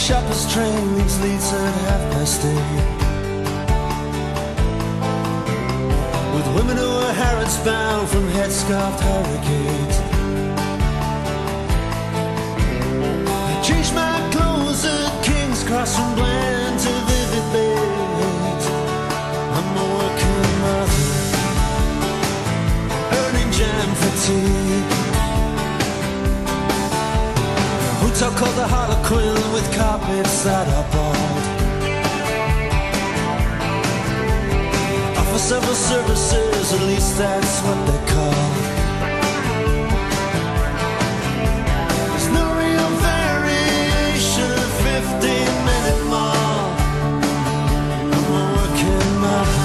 shopper's train leaves Leeds at 8:30, with women who are Harrods bound from headscarf Harrogate. I changed my clothes at King's Cross from bland to vivid beige. I'm a working mother, earning jam for tea. Hotel called the Harlequin with carpets that are bald. Offer several services, at least that's what they're called. There's no real variation, a 15-minute mall. I'm a working mother,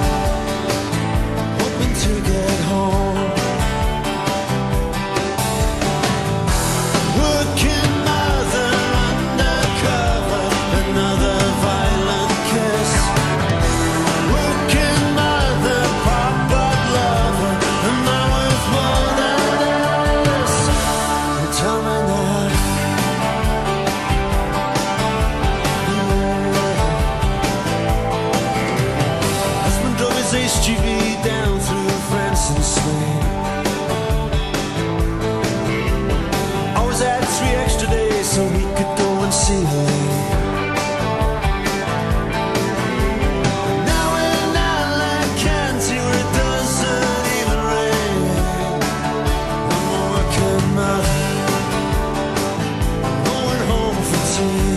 hoping to get home. Working HGV down through France and Spain. Always had 3 extra days so we could go and see Helene. Now in Alicante where it doesn't even rain, I'm a working mother, going home for tea.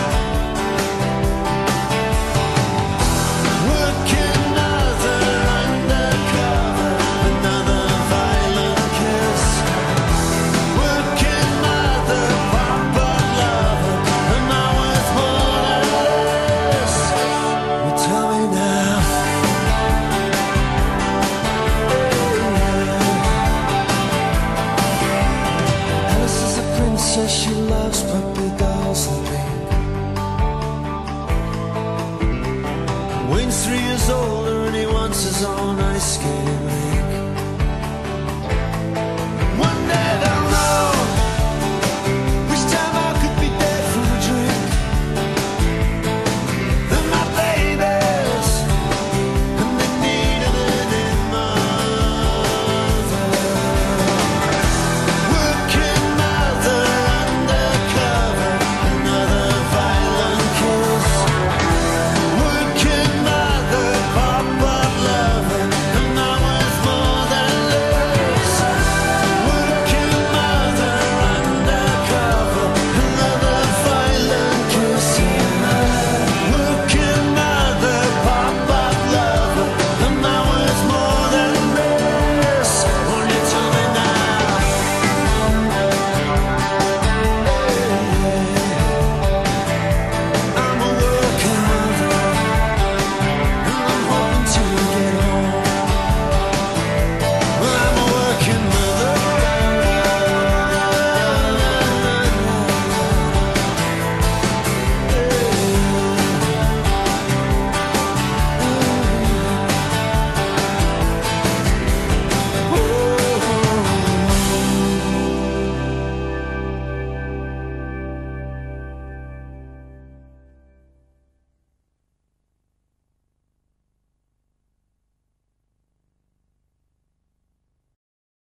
Says she loves puppy dolls and pink. Wayne's 3 years older and he wants his own ice skate.